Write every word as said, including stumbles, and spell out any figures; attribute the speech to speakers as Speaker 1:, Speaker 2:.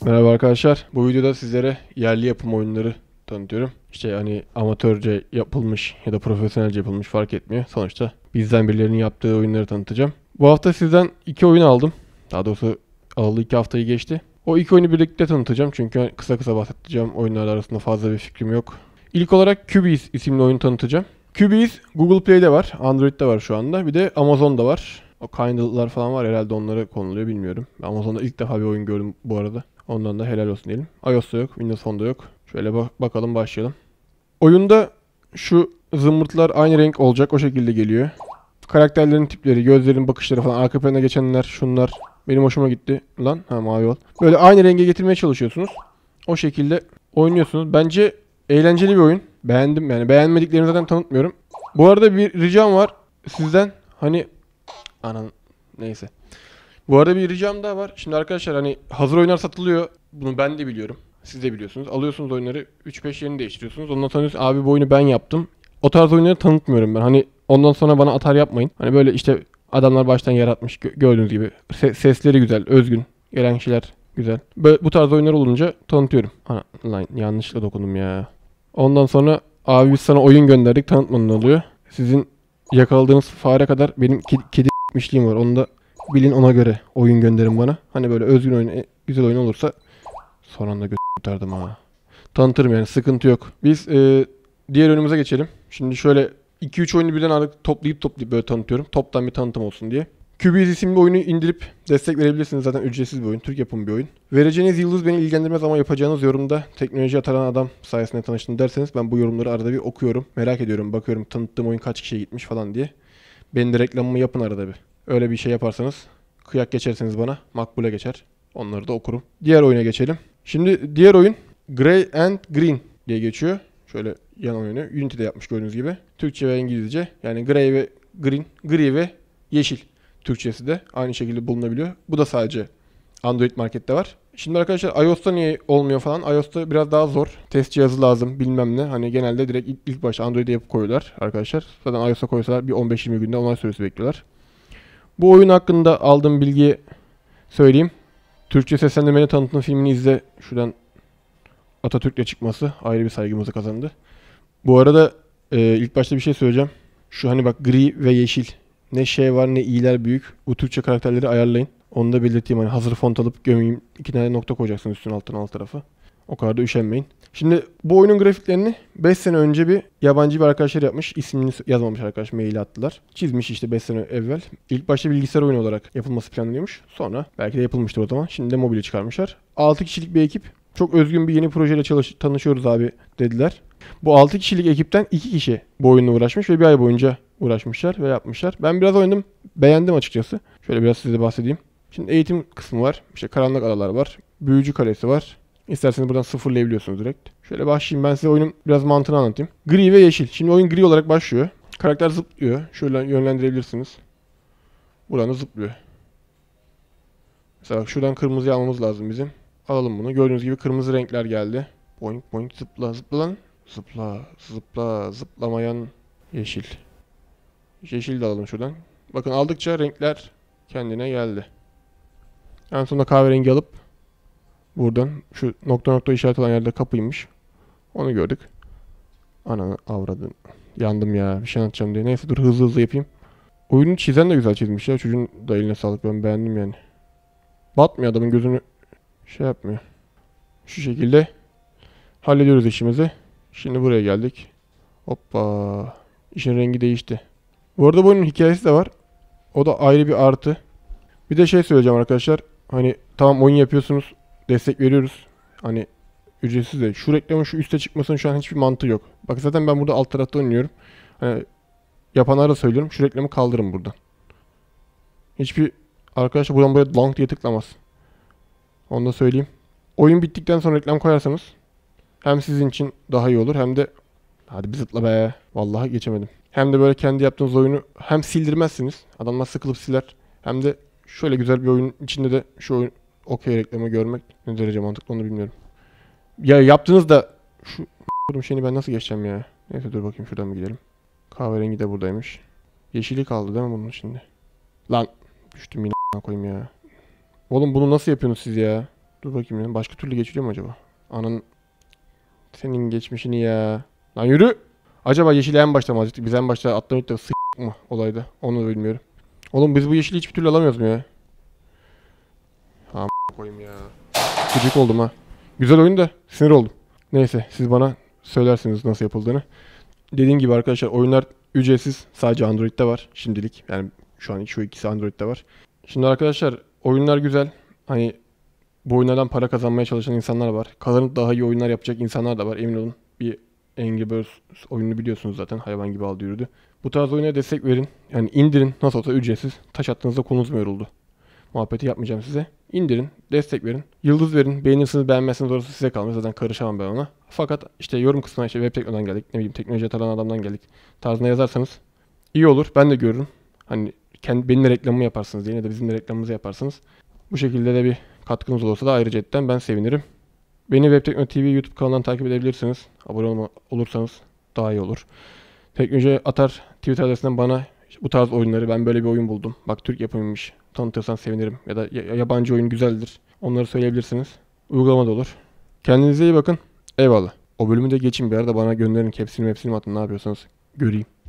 Speaker 1: Merhaba arkadaşlar. Bu videoda sizlere yerli yapım oyunları tanıtıyorum. İşte hani amatörce yapılmış ya da profesyonelce yapılmış fark etmiyor. Sonuçta bizden birilerinin yaptığı oyunları tanıtacağım. Bu hafta sizden iki oyun aldım. Daha doğrusu alalı iki haftayı geçti. O iki oyunu birlikte tanıtacağım çünkü kısa kısa bahsedeceğim oyunlar arasında fazla bir fikrim yok. İlk olarak Cubis isimli oyunu tanıtacağım. Cubis Google Play'de var, Android'de var şu anda. Bir de Amazon'da var. O Kindle'lar falan var herhalde, onlara konuluyor bilmiyorum. Amazon'da ilk defa bir oyun gördüm bu arada. Ondan da helal olsun diyelim. iOS'ta yok, Windows Phone'da yok. Şöyle bak bakalım, başlayalım. Oyunda şu zımbırtılar aynı renk olacak, o şekilde geliyor. Karakterlerin tipleri, gözlerin bakışları falan, arka plana geçenler, şunlar benim hoşuma gitti. Lan ha, mavi ol. Böyle aynı renge getirmeye çalışıyorsunuz. O şekilde oynuyorsunuz. Bence eğlenceli bir oyun. Beğendim yani. Beğenmediklerimi zaten tanıtmıyorum. Bu arada bir ricam var sizden. Hani anan neyse. Bu arada bir ricam daha var. Şimdi arkadaşlar, hani hazır oyunlar satılıyor. Bunu ben de biliyorum. Siz de biliyorsunuz. Alıyorsunuz oyunları, üç beş yerini değiştiriyorsunuz. Ondan sonra diyorsunuz, abi bu oyunu ben yaptım. O tarz oyunları tanıtmıyorum ben. Hani ondan sonra bana atar yapmayın. Hani böyle işte adamlar baştan yaratmış, gö- gördüğünüz gibi. Se- sesleri güzel, özgün. Gelen şeyler güzel. Böyle, bu tarz oyunlar olunca tanıtıyorum. Ana, lan yanlışlıkla dokundum ya. Ondan sonra abi biz sana oyun gönderdik, tanıtmanın oluyor. Sizin yakaladığınız fare kadar benim kedi, kedi mişliğim var. Onu da bilin, ona göre oyun gönderin bana. Hani böyle özgün oyun, e, güzel oyun olursa son anda gö- kurtardım ha. Tanıtırım yani, sıkıntı yok. Biz e, diğer oyunumuza geçelim. Şimdi şöyle iki üç oyunu birden artık toplayıp toplayıp böyle tanıtıyorum. Toptan bir tanıtım olsun diye. Cubase isimli oyunu indirip destek verebilirsiniz. Zaten ücretsiz bir oyun. Türk yapımı bir oyun. Vereceğiniz yıldız beni ilgilendirmez ama yapacağınız yorumda teknoloji ataran adam sayesinde tanıştım derseniz ben bu yorumları arada bir okuyorum. Merak ediyorum. Bakıyorum tanıttığım oyun kaç kişiye gitmiş falan diye. Benim de reklamımı yapın arada bir. Öyle bir şey yaparsanız, kıyak geçerseniz bana makbule geçer. Onları da okurum. Diğer oyuna geçelim. Şimdi diğer oyun Grey and Green diye geçiyor. Şöyle yan oyunu Unity'de yapmış gördüğünüz gibi. Türkçe ve İngilizce. Yani Grey ve Green, gri ve yeşil. Türkçesi de aynı şekilde bulunabiliyor. Bu da sadece Android markette var. Şimdi arkadaşlar iOS'ta niye olmuyor falan? iOS'ta biraz daha zor. Test cihazı lazım bilmem ne. Hani genelde direkt ilk, ilk başta Android'e yapıp koyuyorlar arkadaşlar. Zaten iOS'a koysalar bir on beş yirmi günde onay süresi bekliyorlar. Bu oyun hakkında aldığım bilgiyi söyleyeyim. Türkçe seslendirmeli tanıtım filmini izle. Şuradan Atatürk'le çıkması ayrı bir saygımızı kazandı. Bu arada e, ilk başta bir şey söyleyeceğim. Şu hani bak, gri ve yeşil. Ne şey var ne iyiler büyük. Bu Türkçe karakterleri ayarlayın. Onu da belirteyim, hani hazır font alıp gömeyim. İki tane nokta koyacaksın üstüne, alttan alt tarafı. O kadar da üşenmeyin. Şimdi bu oyunun grafiklerini beş sene önce bir yabancı bir arkadaşlar yapmış. İsmini yazmamış arkadaş, mail attılar. Çizmiş işte beş sene evvel. İlk başta bilgisayar oyunu olarak yapılması planlanıyormuş. Sonra belki de yapılmıştır o zaman. Şimdi de mobile çıkarmışlar. altı kişilik bir ekip. Çok özgün bir yeni projeyle çalış tanışıyoruz abi dediler. Bu altı kişilik ekipten iki kişi bu oyunla uğraşmış ve bir ay boyunca uğraşmışlar ve yapmışlar. Ben biraz oynadım, beğendim açıkçası. Şöyle biraz size bahsedeyim. Şimdi eğitim kısmı var. İşte karanlık adalar var. Büyücü kalesi var. İsterseniz buradan sıfırlayabiliyorsunuz direkt. Şöyle başlayayım, ben size oyunun biraz mantığını anlatayım. Gri ve yeşil. Şimdi oyun gri olarak başlıyor. Karakter zıplıyor. Şöyle yönlendirebilirsiniz. Buradan da zıplıyor. Mesela bak, şuradan kırmızıyı almamız lazım bizim. Alalım bunu. Gördüğünüz gibi kırmızı renkler geldi. Boink boink, zıpla zıpla lan. Zıpla zıpla, zıplamayan yeşil. Yeşil de alalım şuradan. Bakın aldıkça renkler kendine geldi. En sonunda kahverengi alıp buradan şu nokta nokta işaret olan yerde kapıymış. Onu gördük. Ananı avradın. Yandım ya. Bir şey anlatacağım diye. Neyse dur, hızlı hızlı yapayım. Oyunu çizen de güzel çizmiş ya. Çocuğun da eline sağlık. Ben beğendim yani. Batmıyor, adamın gözünü şey yapmıyor. Şu şekilde hallediyoruz işimizi. Şimdi buraya geldik. Hoppa. İşin rengi değişti. Bu arada bu oyunun hikayesi de var. O da ayrı bir artı. Bir de şey söyleyeceğim arkadaşlar. Hani tamam, oyun yapıyorsunuz. Destek veriyoruz. Hani ücretsiz de. Şu reklamın şu üste çıkmasının şu an hiçbir mantığı yok. Bak zaten ben burada alt tarafta oynuyorum. Hani yapanlara da söylüyorum. Şu reklamı kaldırın buradan. Hiçbir arkadaş buradan buraya long diye tıklamaz. Onu da söyleyeyim. Oyun bittikten sonra reklam koyarsanız hem sizin için daha iyi olur, hem de hadi bir zıpla be. Vallahi geçemedim. Hem de böyle kendi yaptığınız oyunu hem sildirmezsiniz. Adamlar sıkılıp siler. Hem de şöyle güzel bir oyun içinde de şu oyun okey reklamı görmek ne derece mantıklı onu bilmiyorum. Ya yaptığınızda şu şeyini ben nasıl geçeceğim ya? Neyse dur bakayım, şuradan bir gidelim. Kahverengi de buradaymış. Yeşili kaldı değil mi bunun şimdi? Lan düştüm yine, koyayım ya. Oğlum bunu nasıl yapıyorsunuz siz ya? Dur bakayım ya. Başka türlü geçiliyor mu acaba? Anın senin geçmişini ya. Lan yürü. Acaba yeşili en başta mı alacaktık? Biz en başta atlamayıp da s**k mı olaydı? Onu da bilmiyorum. Oğlum biz bu yeşili hiçbir türlü alamıyoruz mu ya? Ha koyayım ya. Gıcık oldum ha. Güzel oyun da sinir oldum. Neyse siz bana söylersiniz nasıl yapıldığını. Dediğim gibi arkadaşlar oyunlar ücretsiz. Sadece Android'de var şimdilik. Yani şu an şu ikisi Android'de var. Şimdi arkadaşlar oyunlar güzel. Hani bu oyunlardan para kazanmaya çalışan insanlar var. Kazanıp daha iyi oyunlar yapacak insanlar da var. Emin olun. Bir Angry Birds oyununu biliyorsunuz zaten. Hayvan gibi aldı yürüdü. Bu tarz oyuna destek verin. Yani indirin. Nasıl olsa ücretsiz. Taş attığınızda konunuz mu yoruldu? Muhabbeti yapmayacağım size. İndirin. Destek verin. Yıldız verin. Beğenirsiniz beğenmezsiniz orası size kalmış. Zaten karışamam ben ona. Fakat işte yorum kısmına işte web teknodan geldik. Ne bileyim teknoloji atalan adamdan geldik. Tarzına yazarsanız iyi olur. Ben de görürüm. Hani kendi, benim de reklamımı yaparsınız diye ya da bizim de reklamımızı yaparsınız. Bu şekilde de bir katkınız olursa da ayrıca etten ben sevinirim. Beni Webtekno T V YouTube kanalından takip edebilirsiniz. Abone olma, olursanız daha iyi olur. Teknoloji Atar Twitter adresinden bana bu tarz oyunları ben böyle bir oyun buldum. Bak Türk yapımıymış. Tanıtırsan sevinirim. Ya da yabancı oyun güzeldir. Onları söyleyebilirsiniz. Uygulama da olur. Kendinize iyi bakın. Eyvallah. O bölümü de geçin bir arada bana gönderin. Hepsini hepsini atın ne yapıyorsanız göreyim.